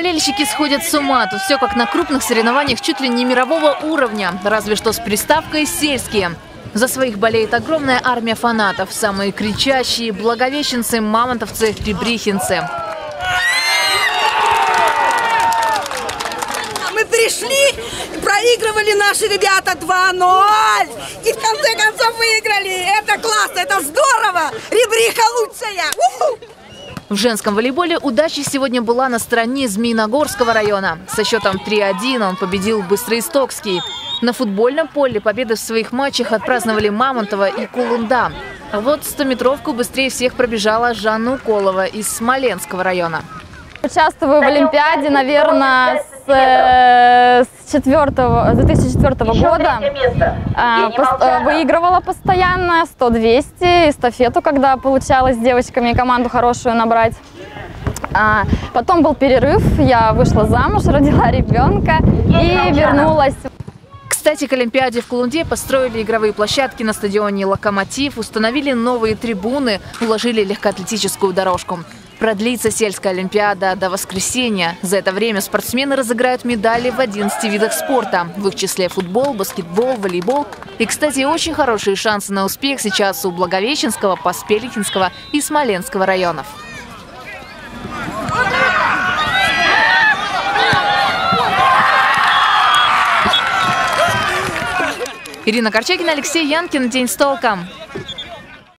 Болельщики сходят с ума. Тут все как на крупных соревнованиях чуть ли не мирового уровня. Разве что с приставкой «сельские». За своих болеет огромная армия фанатов. Самые кричащие – благовещенцы, мамонтовцы, ребрихинцы. Мы пришли, проигрывали наши ребята 2-0. И в конце концов выиграли. Это классно, это здорово. Ребриха лучшая. В женском волейболе удача сегодня была на стороне Змеиногорского района. Со счетом 3-1 он победил Быстроистокский. На футбольном поле победы в своих матчах отпраздновали Мамонтова и Кулунда. А вот 100-метровку быстрее всех пробежала Жанна Уколова из Смоленского района. Участвую в Олимпиаде, наверное, с 2004 года. Выигрывала постоянно 100-200, эстафету, когда получалось с девочками команду хорошую набрать. Потом был перерыв, я вышла замуж, родила ребенка и вернулась. Кстати, к Олимпиаде в Кулунде построили игровые площадки на стадионе «Локомотив», установили новые трибуны, уложили легкоатлетическую дорожку. Продлится сельская Олимпиада до воскресенья. За это время спортсмены разыграют медали в 11 видах спорта. В их числе футбол, баскетбол, волейбол. И, кстати, очень хорошие шансы на успех сейчас у Благовещенского, Поспелихинского и Смоленского районов. Ирина Корчагина, Алексей Янкин. День с толком.